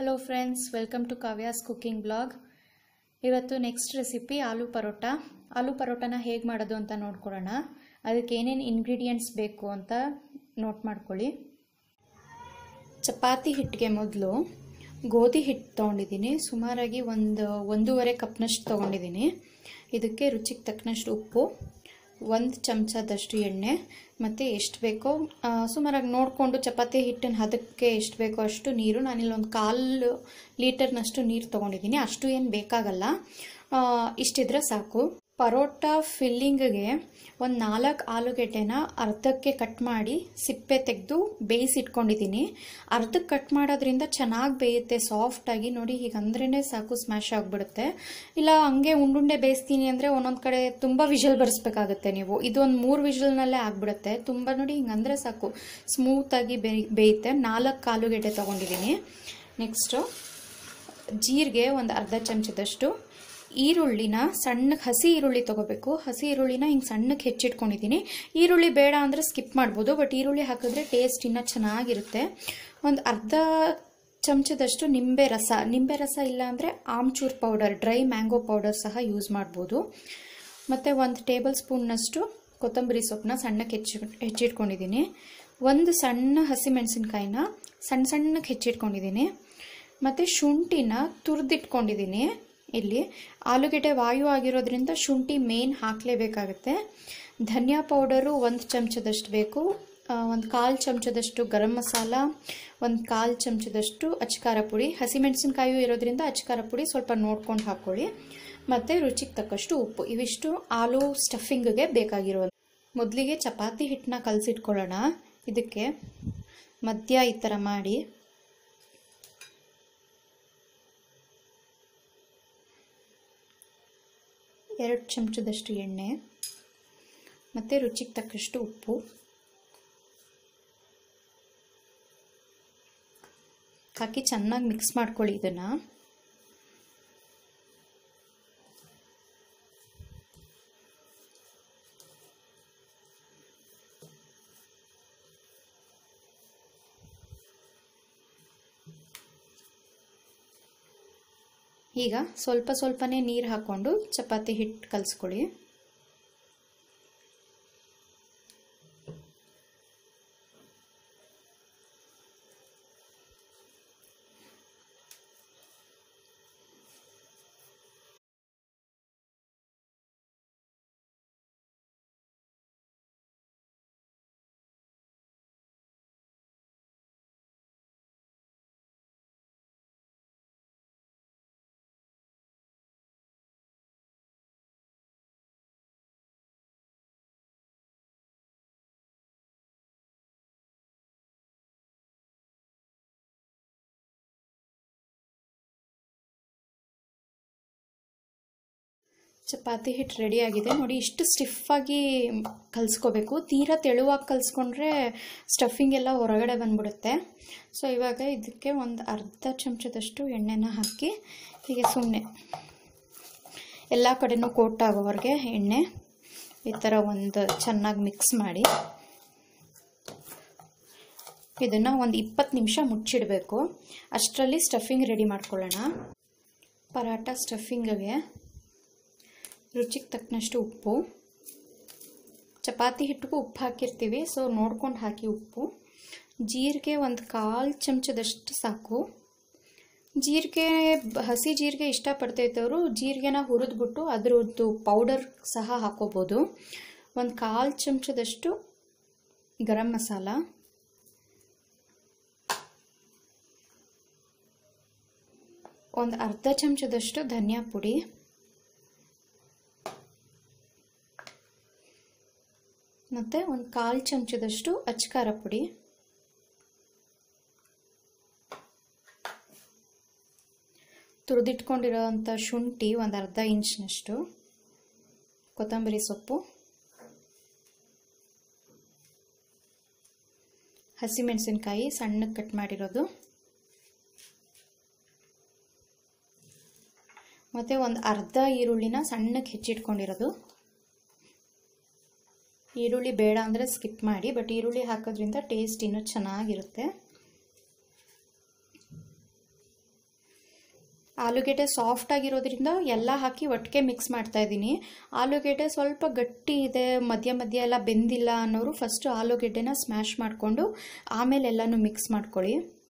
Hello friends, welcome to Kavya's cooking blog. ಇವತ್ತು next recipe aloo paratha. Aloo ಪರೋಟನ ಹೇಗೆ ಮಾಡೋದು ಅಂತ ನೋಡ್ಕೊಳ್ಳೋಣ. ಅದಕ್ಕೆ ಏನೇನು ಇಂಗ್ರೀಡಿಯೆಂಟ್ಸ್ ಬೇಕು ಅಂತ ನೋಟ್ ಮಾಡ್ಕೊಳ್ಳಿ. ಚಪಾತಿ ಹಿಟ್ಟಿಗೆ ಮೊದಲು ಗೋಧಿ ಹಿಟ್ಟು ತೊಗೊಂಡಿದ್ದೀನಿ. ಸುಮಾರಾಗಿ 1.5 ಕಪ್ನಷ್ಟು ತೊಗೊಂಡಿದ್ದೀನಿ. ಇದಕ್ಕೆ ರುಚಿಗೆ ತಕ್ಕನಷ್ಟು ಉಪ್ಪು, 1 ಚಮಚದಷ್ಟು ಎಣ್ಣೆ ಮತ್ತು ಎಷ್ಟು ಬೇಕೋ ಸುಮಾರಾಗಿ ನೋಡಿಕೊಂಡು ಚಪಾತಿ ಹಿಟ್ಟಿನ ಹದಕ್ಕೆ ಎಷ್ಟು ಬೇಕೋ ಅಷ್ಟು ನೀರು. ನಾನಿಲ್ಲಿ 1/4 ಲೀಟರ್ನಷ್ಟು ನೀರು ತೊಗೊಂಡಿದ್ದೀನಿ. ಅಷ್ಟು ಏನು ಬೇಕಾಗಲ್ಲ, ಇಷ್ಟಿದ್ರೆ ಸಾಕು. ಪರೋಟ ಫಿಲ್ಲಿಂಗ್ಗೆ 4 ಆಲೂಗೆಡ್ಡೆನ ಅರ್ಧಕ್ಕೆ ಕಟ್ ಮಾಡಿ ಸಿಪ್ಪೆ ತೆಗೆದು ಬೇಯಿಸಿಟ್ಕೊಂಡಿದ್ದೀನಿ. ಅರ್ಧಕ್ಕೆ ಕಟ್ ಮಾಡೋದ್ರಿಂದ ಚೆನ್ನಾಗಿ ಬೇಯುತ್ತೆ, ಸಾಫ್ಟಾಗಿ. ನೋಡಿ, ಹೀಗಂದ್ರೇ ಸಾಕು, ಸ್ಮ್ಯಾಶ್ ಆಗಿಬಿಡುತ್ತೆ. ಇಲ್ಲ ಹಂಗೆ ಉಂಡುಂಡೆ ಬೇಯಿಸ್ತೀನಿ ಅಂದರೆ ಒಂದೊಂದು ಕಡೆ ತುಂಬ ವಿಷಲ್ ಬರೆಸ್ಬೇಕಾಗುತ್ತೆ ನೀವು. ಇದೊಂದು 3 ವಿಷಲ್ನಲ್ಲೇ ಆಗಿಬಿಡುತ್ತೆ. ತುಂಬ ನೋಡಿ, ಹಿಂಗಂದರೆ ಸಾಕು, ಸ್ಮೂತಾಗಿ ಬೇಯುತ್ತೆ. 4 ಆಲೂಗೆಡ್ಡೆ ತೊಗೊಂಡಿದ್ದೀನಿ. ನೆಕ್ಸ್ಟು ಜೀರಿಗೆ 1 ಅರ್ಧ ಚಮಚದಷ್ಟು, ಈರುಳ್ಳಿನ ಸಣ್ಣಕ್ಕೆ, ಹಸಿ ಈರುಳ್ಳಿ ತೊಗೋಬೇಕು. ಹಸಿ ಈರುಳ್ಳಿನ ಹಿಂಗೆ ಸಣ್ಣಕ್ಕೆ ಹೆಚ್ಚಿಟ್ಕೊಂಡಿದ್ದೀನಿ. ಈರುಳ್ಳಿ ಬೇಡ ಅಂದರೆ ಸ್ಕಿಪ್ ಮಾಡ್ಬೋದು, ಬಟ್ ಈರುಳ್ಳಿ ಹಾಕಿದ್ರೆ ಟೇಸ್ಟ್ ಇನ್ನೂ ಚೆನ್ನಾಗಿರುತ್ತೆ. 1 ಅರ್ಧ ಚಮಚದಷ್ಟು ನಿಂಬೆ ರಸ ಇಲ್ಲ ಅಂದರೆ amchur powder, dry mango powder ಸಹ ಯೂಸ್ ಮಾಡ್ಬೋದು. ಮತ್ತು 1 ಟೇಬಲ್ ಸ್ಪೂನ್ನಷ್ಟು ಕೊತ್ತಂಬರಿ ಸೊಪ್ಪನ್ನ ಸಣ್ಣಕ್ಕೆ ಹೆಚ್ಚಿಟ್ಕೊಂಡಿದ್ದೀನಿ. 1 ಸಣ್ಣ ಹಸಿಮೆಣಸಿನ್ಕಾಯಿನ ಸಣ್ಣಕ್ಕೆ ಹೆಚ್ಚಿಟ್ಕೊಂಡಿದ್ದೀನಿ. ಮತ್ತು ಶುಂಠಿನ ತುರಿದಿಟ್ಕೊಂಡಿದ್ದೀನಿ. ಇಲ್ಲಿ ಆಲೂಗೆಡ್ಡೆ ವಾಯು ಆಗಿರೋದ್ರಿಂದ ಶುಂಠಿ ಮೇನ್ ಹಾಕಲೇಬೇಕಾಗುತ್ತೆ. ಧನಿಯಾ ಪೌಡರು 1 ಚಮಚದಷ್ಟು ಬೇಕು. 1/4 ಚಮಚದಷ್ಟು ಗರಂ ಮಸಾಲ, 1/4 ಚಮಚದಷ್ಟು ಅಚ್ಕಾರ ಪುಡಿ. ಹಸಿಮೆಣಸಿನ್ಕಾಯಿ ಇರೋದ್ರಿಂದ ಅಚ್ಕಾರ ಪುಡಿ ಸ್ವಲ್ಪ ನೋಡ್ಕೊಂಡು ಹಾಕ್ಕೊಳ್ಳಿ. ಮತ್ತು ರುಚಿಗೆ ತಕ್ಕಷ್ಟು ಉಪ್ಪು. ಇವಿಷ್ಟು ಆಲೂ ಸ್ಟಫಿಂಗ್ಗೆ ಬೇಕಾಗಿರೋದು. ಮೊದಲಿಗೆ ಚಪಾತಿ ಹಿಟ್ಟನ್ನ ಕಲಸಿಟ್ಕೊಳ್ಳೋಣ. ಇದಕ್ಕೆ ಮಧ್ಯ ಈ ಥರ ಮಾಡಿ ಎರಡು ಚಮಚದಷ್ಟು ಎಣ್ಣೆ ಮತ್ತು ರುಚಿಗೆ ತಕ್ಕಷ್ಟು ಉಪ್ಪು ಹಾಕಿ ಚೆನ್ನಾಗಿ ಮಿಕ್ಸ್ ಮಾಡ್ಕೊಳ್ಳಿ. ಇದನ್ನು ಈಗ ಸ್ವಲ್ಪನೇ ನೀರು ಹಾಕ್ಕೊಂಡು ಚಪಾತಿ ಹಿಟ್ಟು ಕಲಿಸ್ಕೊಳ್ಳಿ. ಚಪಾತಿ ಹಿಟ್ಟು ರೆಡಿಯಾಗಿದೆ. ನೋಡಿ, ಇಷ್ಟು ಸ್ಟಿಫಾಗಿ ಕಲಿಸ್ಕೋಬೇಕು. ತೀರಾ ತೆಳುವಾಗಿ ಕಲಿಸ್ಕೊಂಡ್ರೆ ಸ್ಟಫಿಂಗ್ ಎಲ್ಲ ಹೊರಗಡೆ ಬಂದ್ಬಿಡುತ್ತೆ. ಸೊ ಇವಾಗ ಇದಕ್ಕೆ 1 ಅರ್ಧ ಚಮಚದಷ್ಟು ಎಣ್ಣೆನ ಹಾಕಿ ಹೀಗೆ ಸುಮ್ಮನೆ ಎಲ್ಲ ಕಡೆನೂ ಕೋಟ್ ಆಗೋವರೆಗೆ ಎಣ್ಣೆ ಈ ಥರ ಚೆನ್ನಾಗಿ ಮಿಕ್ಸ್ ಮಾಡಿ ಇದನ್ನು 20 ನಿಮಿಷ ಮುಚ್ಚಿಡಬೇಕು. ಅಷ್ಟರಲ್ಲಿ ಸ್ಟಫಿಂಗ್ ರೆಡಿ ಮಾಡ್ಕೊಳ್ಳೋಣ. ಪರಾಟ ಸ್ಟಫಿಂಗ್ಗೆ ರುಚಿಗೆ ತಕ್ಕನಷ್ಟು ಉಪ್ಪು, ಚಪಾತಿ ಹಿಟ್ಟಿಗೂ ಉಪ್ಪು ಹಾಕಿರ್ತೀವಿ, ಸೊ ನೋಡ್ಕೊಂಡು ಹಾಕಿ ಉಪ್ಪು. ಜೀರಿಗೆ 1/4 ಚಮಚದಷ್ಟು ಸಾಕು. ಜೀರಿಗೆ, ಹಸಿ ಜೀರಿಗೆ ಇಷ್ಟಪಡ್ತೈತವರು ಜೀರಿಗೆನ ಹುರಿದ್ಬಿಟ್ಟು ಅದರದ್ದು ಪೌಡರ್ ಸಹ ಹಾಕೋಬೋದು. 1/4 ಚಮಚದಷ್ಟು ಗರಂ ಮಸಾಲ, 1 ಅರ್ಧ ಚಮಚದಷ್ಟು ಧನಿಯಾ ಪುಡಿ, ಮತ್ತು 1/4 ಚಮಚದಷ್ಟು ಅಚ್ಕಾರ ಪುಡಿ, ತುರಿದಿಟ್ಕೊಂಡಿರೋವಂಥ ಶುಂಠಿ 1 ಅರ್ಧ ಇಂಚ್ನಷ್ಟು, ಕೊತ್ತಂಬರಿ ಸೊಪ್ಪು, ಹಸಿಮೆಣಸಿನ್ಕಾಯಿ ಸಣ್ಣಕ್ಕೆ ಕಟ್ ಮಾಡಿರೋದು, ಮತ್ತು 1 ಅರ್ಧ ಈರುಳ್ಳಿನ ಸಣ್ಣಕ್ಕೆ ಹೆಚ್ಚಿಟ್ಕೊಂಡಿರೋದು. ಈರುಳ್ಳಿ ಬೇಡ ಅಂದರೆ ಸ್ಕಿಪ್ ಮಾಡಿ, ಬಟ್ ಈರುಳ್ಳಿ ಹಾಕೋದ್ರಿಂದ ಟೇಸ್ಟ್ ಇನ್ನೂ ಚೆನ್ನಾಗಿರುತ್ತೆ. ಆಲೂಗೆಡ್ಡೆ ಸಾಫ್ಟ್ ಆಗಿರೋದ್ರಿಂದ ಎಲ್ಲ ಹಾಕಿ ಒಟ್ಟಿಗೆ ಮಿಕ್ಸ್ ಮಾಡ್ತಾ ಇದ್ದೀನಿ. ಆಲೂಗೆಡ್ಡೆ ಸ್ವಲ್ಪ ಗಟ್ಟಿ ಇದೆ, ಮಧ್ಯ ಮಧ್ಯ ಎಲ್ಲ ಬೆಂದಿಲ್ಲ ಅನ್ನೋರು ಫಸ್ಟು ಆಲೂಗೆಡ್ಡೆನ ಸ್ಮ್ಯಾಶ್ ಮಾಡಿಕೊಂಡು ಆಮೇಲೆ ಎಲ್ಲನೂ ಮಿಕ್ಸ್ ಮಾಡ್ಕೊಳ್ಳಿ.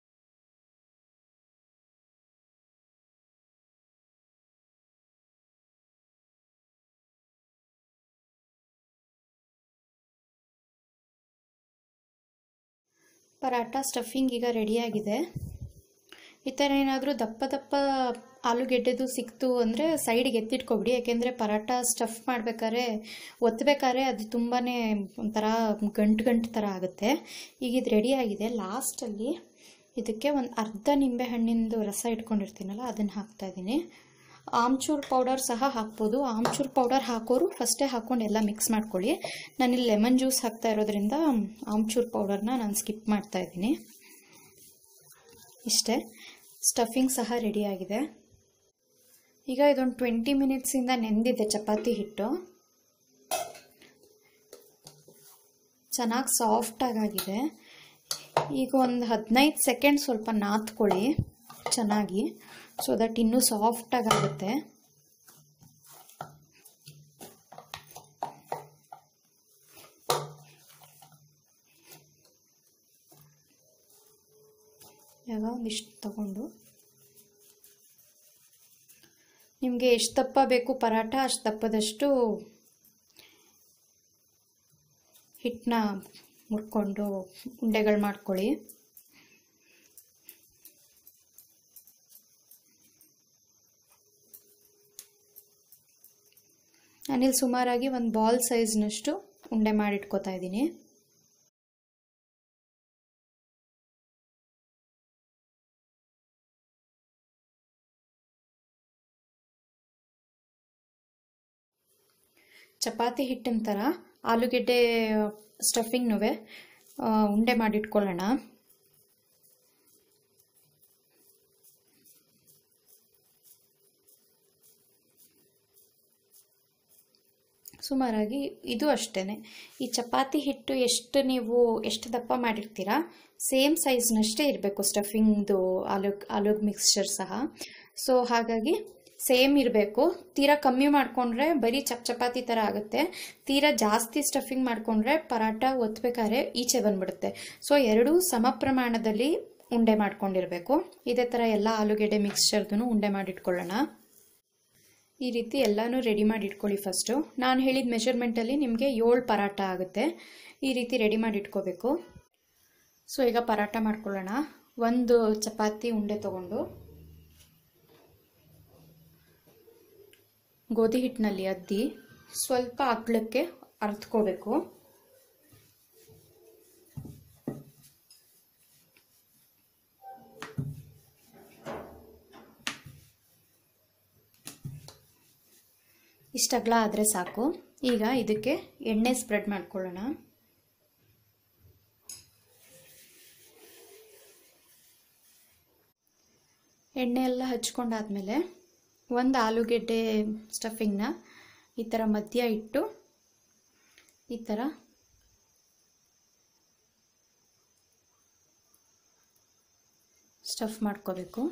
ಪರಾಠ ಸ್ಟಫಿಂಗ್ ಈಗ ರೆಡಿಯಾಗಿದೆ. ಈ ಥರ ಏನಾದರೂ ದಪ್ಪ ದಪ್ಪ ಆಲೂಗೆಡ್ಡೆದು ಸಿಕ್ತು ಅಂದರೆ ಸೈಡಿಗೆ ಎತ್ತಿಟ್ಕೊಬಿಡಿ, ಯಾಕೆಂದರೆ ಪರಾಠ ಸ್ಟಫ್ ಮಾಡಬೇಕಾದ್ರೆ ಒತ್ತಬೇಕಾದ್ರೆ ಅದು ತುಂಬಾ ಒಂಥರ ಗಂಟು ಥರ ಆಗುತ್ತೆ. ಈಗ ಇದು ರೆಡಿಯಾಗಿದೆ. ಲಾಸ್ಟಲ್ಲಿ ಇದಕ್ಕೆ ಒಂದು ಅರ್ಧ ನಿಂಬೆ ಹಣ್ಣಿಂದು ರಸ ಇಟ್ಕೊಂಡಿರ್ತೀನಲ್ಲ ಅದನ್ನು ಹಾಕ್ತಾಯಿದ್ದೀನಿ. ಆಮ್ಚೂರ್ ಪೌಡರ್ ಸಹ ಹಾಕ್ಬೋದು. ಆಮ್ಚೂರ್ ಪೌಡರ್ ಹಾಕೋರು ಫಸ್ಟೇ ಹಾಕ್ಕೊಂಡು ಎಲ್ಲ ಮಿಕ್ಸ್ ಮಾಡ್ಕೊಳ್ಳಿ. ನಾನಿಲ್ಲಿ ಲೆಮನ್ ಜ್ಯೂಸ್ ಹಾಕ್ತಾ ಇರೋದ್ರಿಂದ ಆಮ್ಚೂರ್ ಪೌಡರ್ನ ನಾನು ಸ್ಕಿಪ್ ಮಾಡ್ತಾಯಿದ್ದೀನಿ. ಇಷ್ಟೇ, ಸ್ಟಫಿಂಗ್ ಸಹ ರೆಡಿಯಾಗಿದೆ. ಈಗ ಇದೊಂದು 20 ಮಿನಿಟ್ಸಿಂದ ನೆಂದಿದೆ ಚಪಾತಿ ಹಿಟ್ಟು. ಚೆನ್ನಾಗಿ ಸಾಫ್ಟಾಗಿದೆ. ಈಗ ಒಂದು 15 ಸೆಕೆಂಡ್ ಸ್ವಲ್ಪ ನಾದ್ಕೊಳ್ಳಿ ಚೆನ್ನಾಗಿ, ಸೊ ದಟ್ ಇನ್ನೂ ಸಾಫ್ಟಾಗುತ್ತೆ. ಈಗ ಒಂದಿಷ್ಟು ತಗೊಂಡು ನಿಮಗೆ ಎಷ್ಟು ದಪ್ಪ ಬೇಕು ಪರಾಠ ಅಷ್ಟು ದಪ್ಪದಷ್ಟು ಹಿಟ್ಟನ್ನ ಮುರ್ಕೊಂಡು ಉಂಡೆಗಳು ಮಾಡ್ಕೊಳ್ಳಿ. ನಾನಿಲ್ಲಿ ಸುಮಾರಾಗಿ ಒಂದು ಬಾಲ್ ಸೈಜ್ನಷ್ಟು ಉಂಡೆ ಮಾಡಿಟ್ಕೋತಾ ಇದ್ದೀನಿ. ಚಪಾತಿ ಹಿಟ್ಟಿನ ಥರ ಆಲೂಗೆಡ್ಡೆ ಸ್ಟಫಿಂಗ್ನೂ ಉಂಡೆ ಮಾಡಿಟ್ಕೊಳ್ಳೋಣ. ಸುಮಾರಾಗಿ ಇದು ಅಷ್ಟೇ. ಈ ಚಪಾತಿ ಹಿಟ್ಟು ಎಷ್ಟು ದಪ್ಪ ಮಾಡಿರ್ತೀರಾ ಸೇಮ್ ಸೈಜ್ನಷ್ಟೇ ಇರಬೇಕು ಸ್ಟಫಿಂಗ್ದು ಆಲೂ ಮಿಕ್ಸ್ಚರ್ ಸಹ. ಸೊ ಹಾಗಾಗಿ ಸೇಮ್ ಇರಬೇಕು. ತೀರಾ ಕಮ್ಮಿ ಮಾಡಿಕೊಂಡ್ರೆ ಬರೀ ಚಪಾತಿ ಥರ ಆಗುತ್ತೆ. ತೀರಾ ಜಾಸ್ತಿ ಸ್ಟಫಿಂಗ್ ಮಾಡಿಕೊಂಡ್ರೆ ಪರಾಠ ಒತ್ತಬೇಕಾದ್ರೆ ಈಚೆ ಬಂದ್ಬಿಡುತ್ತೆ. ಸೊ ಎರಡೂ ಸಮ ಪ್ರಮಾಣದಲ್ಲಿ ಉಂಡೆ ಮಾಡ್ಕೊಂಡಿರಬೇಕು. ಇದೇ ಥರ ಎಲ್ಲ ಆಲೂಗೆಡ್ಡೆ ಮಿಕ್ಸ್ಚರ್ದು ಉಂಡೆ ಮಾಡಿಟ್ಕೊಳ್ಳೋಣ. ಈ ರೀತಿ ಎಲ್ಲನೂ ರೆಡಿ ಮಾಡಿ ಇಟ್ಕೊಳ್ಳಿ. ಫಸ್ಟು ನಾನು ಹೇಳಿದ ಮೆಷರ್ಮೆಂಟಲ್ಲಿ ನಿಮಗೆ 7 ಪರಾಠ ಆಗುತ್ತೆ. ಈ ರೀತಿ ರೆಡಿ ಮಾಡಿ ಇಟ್ಕೋಬೇಕು. ಸೊ ಈಗ ಪರಾಠ ಮಾಡ್ಕೊಳ್ಳೋಣ. ಒಂದು ಚಪಾತಿ ಉಂಡೆ ತಗೊಂಡು ಗೋಧಿ ಹಿಟ್ಟಿನಲ್ಲಿ ಅದ್ದಿ ಸ್ವಲ್ಪ ಅಗಲಕ್ಕೆ ಅರ್ತ್ಕೋಬೇಕು. ಇಷ್ಟು ಅಗಲ ಆದರೆ ಸಾಕು. ಈಗ ಇದಕ್ಕೆ ಎಣ್ಣೆ ಸ್ಪ್ರೆಡ್ ಮಾಡ್ಕೊಳ್ಳೋಣ. ಎಣ್ಣೆ ಎಲ್ಲ ಹಚ್ಕೊಂಡಾದ್ಮೇಲೆ ಒಂದು ಆಲೂಗೆಡ್ಡೆ ಸ್ಟಫಿಂಗ್ನ ಈ ಥರ ಮಧ್ಯ ಇಟ್ಟು ಈ ಥರ ಸ್ಟಫ್ ಮಾಡ್ಕೋಬೇಕು.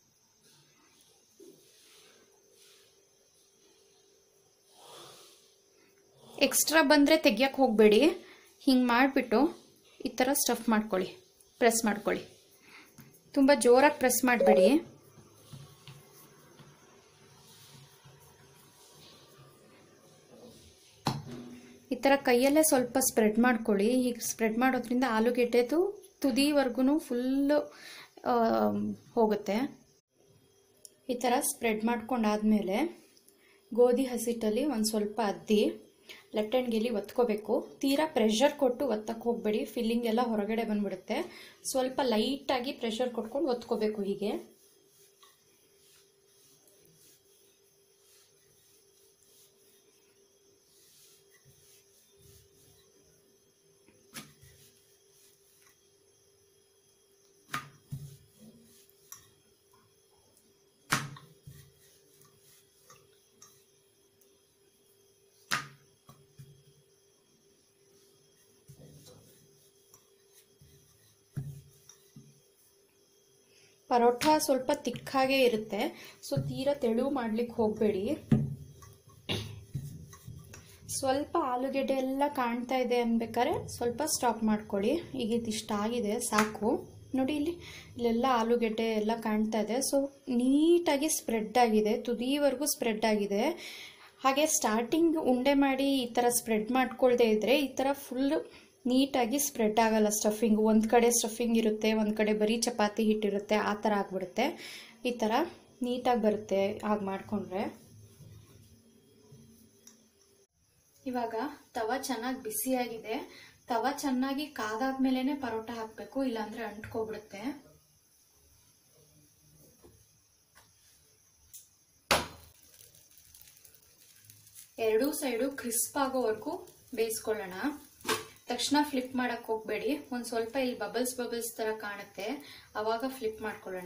ಎಕ್ಸ್ಟ್ರಾ ಬಂದರೆ ತೆಗಿಯಕ್ಕೆ ಹೋಗಬೇಡಿ. ಹಿಂಗೆ ಮಾಡಿಬಿಟ್ಟು ಈ ಥರ ಸ್ಟಫ್ ಮಾಡ್ಕೊಳ್ಳಿ, ಪ್ರೆಸ್ ಮಾಡ್ಕೊಳ್ಳಿ. ತುಂಬ ಜೋರಾಗಿ ಪ್ರೆಸ್ ಮಾಡಬೇಡಿ. ಈ ಥರ ಕೈಯಲ್ಲೇ ಸ್ವಲ್ಪ ಸ್ಪ್ರೆಡ್ ಮಾಡ್ಕೊಳ್ಳಿ. ಹೀಗೆ ಸ್ಪ್ರೆಡ್ ಮಾಡೋದ್ರಿಂದ ಆಲೂಗೆಡ್ಡೆದು ತುದಿವರೆಗೂ ಫುಲ್ಲು ಹೋಗುತ್ತೆ. ಈ ಥರ ಸ್ಪ್ರೆಡ್ ಮಾಡ್ಕೊಂಡಾದ್ಮೇಲೆ ಗೋಧಿ ಹಸಿಟ್ಟಲ್ಲಿ ಒಂದು ಸ್ವಲ್ಪ ಅದ್ದಿ ಲೆಫ್ಟ್ ಹ್ಯಾಂಡ್ಗೆಲ್ಲಿ ಒತ್ಕೋಬೇಕು. ತೀರಾ ಪ್ರೆಷರ್ ಕೊಟ್ಟು ಒತ್ತಕ್ಕೆ ಹೋಗಬೇಡಿ, ಫಿಲ್ಲಿಂಗ್ ಎಲ್ಲ ಹೊರಗಡೆ ಬಂದ್ಬಿಡುತ್ತೆ. ಸ್ವಲ್ಪ ಲೈಟಾಗಿ ಪ್ರೆಷರ್ ಕೊಟ್ಕೊಂಡು ಒತ್ಕೋಬೇಕು. ಹೀಗೆ ಪರೋಟ ಸ್ವಲ್ಪ ತಿಕ್ಕಾಗೇ ಇರುತ್ತೆ, ಸೊ ತೀರಾ ತೆಳು ಮಾಡ್ಲಿಕ್ಕೆ ಹೋಗಬೇಡಿ. ಸ್ವಲ್ಪ ಆಲೂಗೆಡ್ಡೆ ಎಲ್ಲ ಕಾಣ್ತಾ ಇದೆ ಅನ್ಬೇಕಾದ್ರೆ ಸ್ವಲ್ಪ ಸ್ಟಾಪ್ ಮಾಡ್ಕೊಳ್ಳಿ. ಈಗ ಇದಿಷ್ಟ ಆಗಿದೆ, ಸಾಕು. ನೋಡಿ ಇಲ್ಲೆಲ್ಲ ಆಲೂಗೆಡ್ಡೆ ಎಲ್ಲ ಕಾಣ್ತಾ ಇದೆ. ಸೊ ನೀಟಾಗಿ ಸ್ಪ್ರೆಡ್ ಆಗಿದೆ, ತುದಿವರೆಗೂ ಸ್ಪ್ರೆಡ್ ಆಗಿದೆ. ಹಾಗೆ ಸ್ಟಾರ್ಟಿಂಗ್ ಉಂಡೆ ಮಾಡಿ ಈ ಥರ ಸ್ಪ್ರೆಡ್ ಮಾಡ್ಕೊಳ್ದೇ ಇದ್ದರೆ ಈ ಥರ ಫುಲ್ ನೀಟಾಗಿ ಸ್ಪ್ರೆಡ್ ಆಗಲ್ಲ ಸ್ಟಫಿಂಗ್. ಒಂದು ಕಡೆ ಸ್ಟಫಿಂಗ್ ಇರುತ್ತೆ, ಒಂದು ಕಡೆ ಬರೀ ಚಪಾತಿ ಹಿಟ್ಟಿರುತ್ತೆ, ಆ ಥರ ಆಗಿಬಿಡುತ್ತೆ. ಈ ಥರ ನೀಟಾಗಿ ಬರುತ್ತೆ ಹಾಗೆ ಮಾಡಿಕೊಂಡ್ರೆ. ಇವಾಗ ತವ ಚೆನ್ನಾಗಿ ಬಿಸಿಯಾಗಿದೆ. ತವ ಚೆನ್ನಾಗಿ ಕಾದಾದ್ಮೇಲೆ ಪರೋಟ ಹಾಕಬೇಕು, ಇಲ್ಲಾಂದ್ರೆ ಅಂಟ್ಕೊಬಿಡುತ್ತೆ. ಎರಡೂ ಸೈಡು ಕ್ರಿಸ್ಪ್ ಆಗೋವರೆಗೂ ಬೇಯಿಸ್ಕೊಳ್ಳೋಣ. ತಕ್ಷಣ ಫ್ಲಿಪ್ ಮಾಡಕ್ ಹೋಗ್ಬೇಡಿ. ಒಂದು ಸ್ವಲ್ಪ ಇಲ್ಲಿ ಬಬಲ್ಸ್ ತರ ಕಾಣುತ್ತೆ, ಅವಾಗ ಫ್ಲಿಪ್ ಮಾಡ್ಕೊಳ್ಳೋಣ.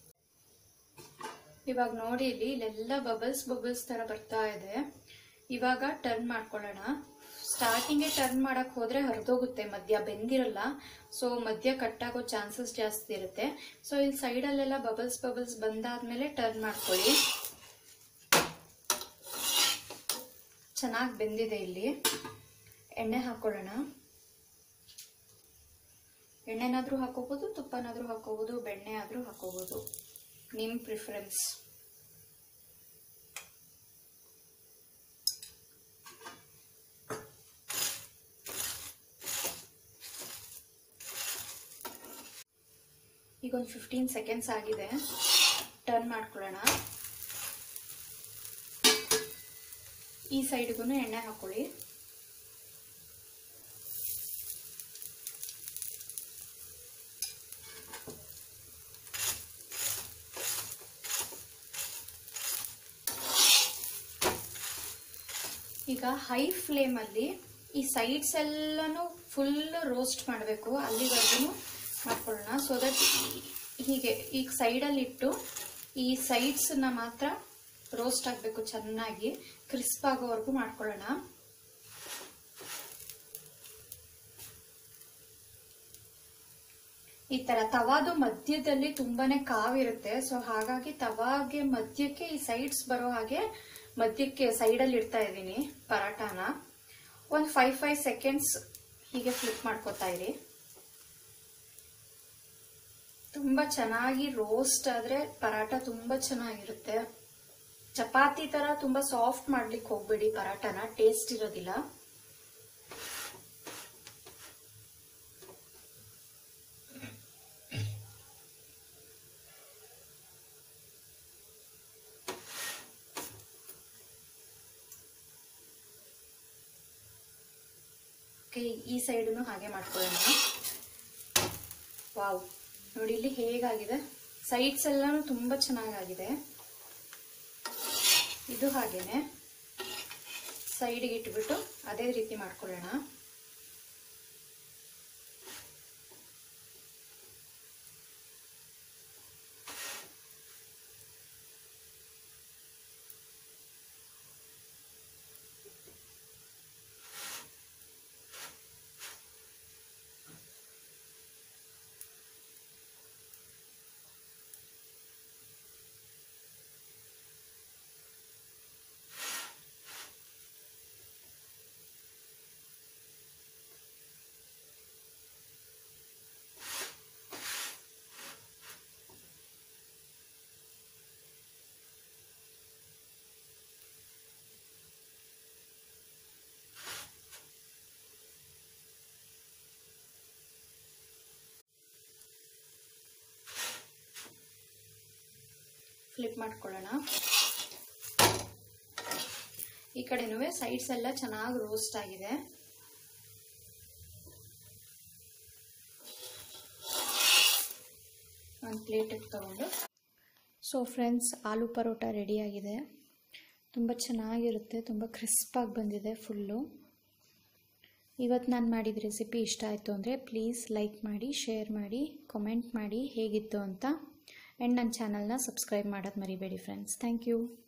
ಇವಾಗ ನೋಡಿ ಇಲ್ಲೆಲ್ಲ ಬಬಲ್ಸ್ ತರ ಬರ್ತಾ ಇದೆ. ಇವಾಗ ಟರ್ನ್ ಮಾಡ್ಕೊಳ್ಳೋಣ. ಸ್ಟಾರ್ಟಿಂಗೇ ಟರ್ನ್ ಮಾಡಕ್ ಹೋದ್ರೆ ಹರಿದೋಗುತ್ತೆ, ಮಧ್ಯ ಬೆಂದಿರಲ್ಲ. ಸೊ ಮಧ್ಯ ಕಟ್ಟಾಗೋ ಚಾನ್ಸಸ್ ಜಾಸ್ತಿ ಇರುತ್ತೆ. ಸೊ ಇಲ್ಲಿ ಸೈಡಲ್ಲೆಲ್ಲ ಬಬಲ್ಸ್ ಬಂದಾದ್ಮೇಲೆ ಟರ್ನ್ ಮಾಡ್ಕೊಳ್ಳಿ. ಚೆನ್ನಾಗಿ ಬೆಂದಿದೆ. ಇಲ್ಲಿ ಎಣ್ಣೆ ಹಾಕೊಳ್ಳೋಣ. ಎಣ್ಣೆನಾದ್ರೂ ಹಾಕೋಬಹುದು, ತುಪ್ಪನಾದ್ರೂ ಹಾಕೋಬಹುದು, ಬೆಣ್ಣೆ ಆದ್ರೂ ಹಾಕೋಬಹುದು, ನಿಮ್ಮ ಪ್ರಿಫರೆನ್ಸ್. ಈಗ ಒಂದು 15 ಸೆಕೆಂಡ್ಸ್ ಆಗಿದೆ. ಟರ್ನ್ ಮಾಡ್ಕೊಳ್ಳೋಣ. ಈ ಸೈಡ್ಗೂ ಎಣ್ಣೆ ಹಾಕೊಳ್ಳಿ. ಈಗ ಹೈ ಫ್ಲೇಮಲ್ಲಿ ಈ ಸೈಡ್ಸ್ ಎಲ್ಲಾನು ಫುಲ್ ರೋಸ್ಟ್ ಮಾಡಬೇಕು, ಅಲ್ಲಿವರೆಗೂ ಮಾಡ್ಕೊಳ್ಳೋಣ. ಸೊ ದಟ್ ಹೀಗೆ ಈಗ ಸೈಡಲ್ಲಿ ಇಟ್ಟು ಈ ಸೈಡ್ಸನ್ನ ಮಾತ್ರ ರೋಸ್ಟ್ ಆಗಬೇಕು, ಚೆನ್ನಾಗಿ ಕ್ರಿಸ್ಪ್ ಆಗೋವರೆಗೂ ಮಾಡ್ಕೊಳ್ಳೋಣ. ಈ ತರ ತವಾದು ಮಧ್ಯದಲ್ಲಿ ತುಂಬಾನೇ ಕಾವಿರುತ್ತೆ. ಸೊ ಹಾಗಾಗಿ ತವಾಗೆ ಮಧ್ಯಕ್ಕೆ ಈ ಸೈಡ್ಸ್ ಬರೋ ಹಾಗೆ ಮಧ್ಯಕ್ಕೆ ಸೈಡಲ್ಲಿ ಇಡ್ತಾ ಇದ್ದೀನಿ ಪರಾಟಾನ. ಒಂದು 5 ಸೆಕೆಂಡ್ಸ್ ಹೀಗೆ ಫ್ಲಿಪ್ ಮಾಡ್ಕೊತಾ ಇರಿ. ತುಂಬಾ ಚೆನ್ನಾಗಿ ರೋಸ್ಟ್ ಆದ್ರೆ ಪರಾಟ ತುಂಬಾ ಚೆನ್ನಾಗಿರುತ್ತೆ. ಚಪಾತಿ ತರ ತುಂಬಾ ಸಾಫ್ಟ್ ಮಾಡ್ಲಿಕ್ಕೆ ಹೋಗ್ಬೇಡಿ, ಪರಾಟನ ಟೇಸ್ಟ್ ಇರೋದಿಲ್ಲ. ಈ ಸೈಡ್ನು ಹಾಗೆ ಮಾಡ್ಕೊಳ್ಳೋಣ. ವಾವ್, ನೋಡಿ ಇಲ್ಲಿ ಹೇಗಾಗಿದೆ. ಸೈಡ್ಸ್ ಎಲ್ಲಾನು ತುಂಬಾ ಚೆನ್ನಾಗಿದೆ. ಇದು ಹಾಗೇನೆ ಸೈಡ್ಗೆ ಇಟ್ಬಿಟ್ಟು ಅದೇ ರೀತಿ ಮಾಡ್ಕೊಳ್ಳೋಣ. ಫ್ಲಿಪ್ ಮಾಡ್ಕೊಳ್ಳೋಣ. ಈ ಕಡೆನೂ ಸೈಡ್ಸ್ ಎಲ್ಲ ಚೆನ್ನಾಗಿ ರೋಸ್ಟ್ ಆಗಿದೆ. ಒಂದು ಪ್ಲೇಟಿಗೆ ತಗೊಂಡು. ಸೊ ಫ್ರೆಂಡ್ಸ್, ಆಲೂ ಪರೋಟ ರೆಡಿಯಾಗಿದೆ. ತುಂಬ ಚೆನ್ನಾಗಿರುತ್ತೆ, ತುಂಬ ಕ್ರಿಸ್ಪಾಗಿ ಬಂದಿದೆ ಫುಲ್ಲು. ಇವತ್ತು ನಾನು ಮಾಡಿದ ರೆಸಿಪಿ ಇಷ್ಟ ಆಯಿತು ಅಂದರೆ ಪ್ಲೀಸ್ ಲೈಕ್ ಮಾಡಿ, ಶೇರ್ ಮಾಡಿ, ಕಮೆಂಟ್ ಮಾಡಿ ಹೇಗಿತ್ತು ಅಂತ. ಆ್ಯಂಡ್ ನನ್ನ ಚಾನಲ್ನ ಸಬ್ಸ್ಕ್ರೈಬ್ ಮಾಡೋದು ಮರಿಬೇಡಿ ಫ್ರೆಂಡ್ಸ್. Thank you.